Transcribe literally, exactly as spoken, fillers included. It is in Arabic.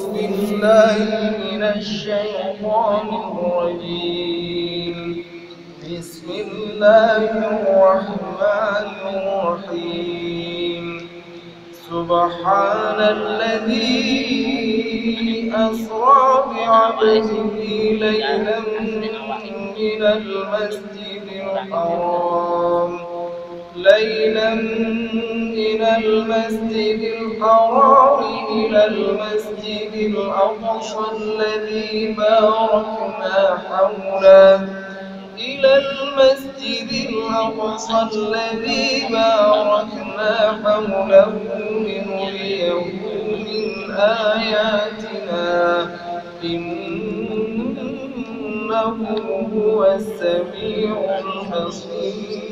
بالله من الشيطان الرجيم. بسم الله الرحمن الرحيم. سبحان الذي أسرى بعبده ليلا من المسجد الحرام ليلا من المسجد الحرام إلى المسجد الأقصى الذي باركنا حوله إلى المسجد الأقصى الذي باركنا حوله لنريه من آياتنا إنه هو السميع البصير.